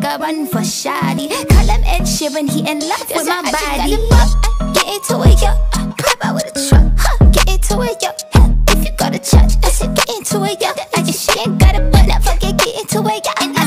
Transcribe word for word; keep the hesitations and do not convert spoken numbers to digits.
think I run for shoddy. Call him Ed Sheeran, he in love with my body. Get into it, yo. Pop out with a truck, huh? Get into it, yo. If you go to church, I said get into it, yo. I just she ain't got a butt, never get get into it, yo. And I